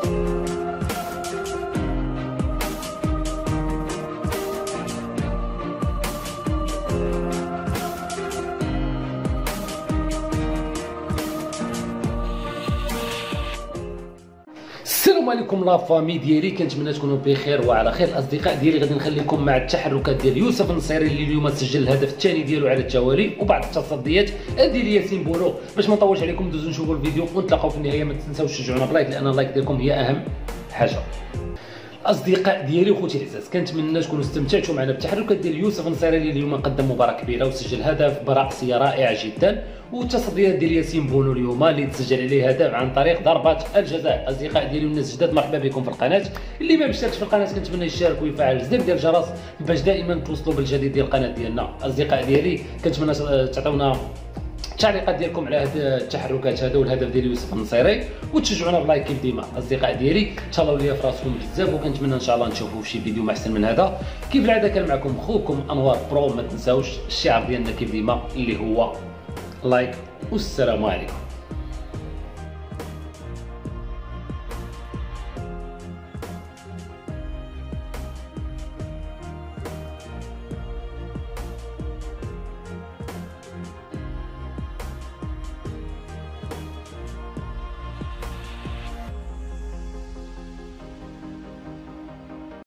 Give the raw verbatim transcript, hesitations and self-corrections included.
السلام عليكم لا فامي ديالي، كنتمنى تكونوا بخير وعلى خير. الاصدقاء ديالي غادي نخليكم مع التحركات ديال يوسف النصيري اللي اليوم سجل الهدف الثاني ديالو على التوالي، وبعض التصديات ديال ياسين بونو. باش ما نطولش عليكم ندوزو نشوفوا الفيديو ونتلاقاو في النهايه. ما تنساوش تشجعونا بلايك لان اللايك ديالكم هي اهم حاجه. الاصدقاء ديالي وخوتي العزاز، كنتمنى تكونوا استمتعتوا معنا بالتحركات ديال يوسف النصيري اللي اليوم قدم مباراه كبيره وسجل هدف براسيه رائعه جدا، والتصديات ديال ياسين بونو اليوم اللي تسجل عليه هدف عن طريق ضربات الجزاء. اصدقاء ديالي والناس جداد، مرحبا بكم في القناه. اللي ما مشتركش في القناه كنتمنى يشارك ويفعل الزر ديال الجرس باش دائما توصلوا بالجديد ديال القناه ديالنا. اصدقاء ديالي كنتمنى تعطيونا التعليقات ديالكم على هاد التحركات هذا والهدف ديال يوسف النصيري، وتشجعونا بلايك كيف ديما. اصدقاء ديالي تهلاو ليا في راسكم بزاف، وكنتمنى ان شاء الله نشوفوا شي فيديو ما احسن من هذا. كيف العاده كان معكم خوكم انوار برو. ما تنساوش الشعار ديالنا كيف ديما اللي هو لايك، والسلام عليكم.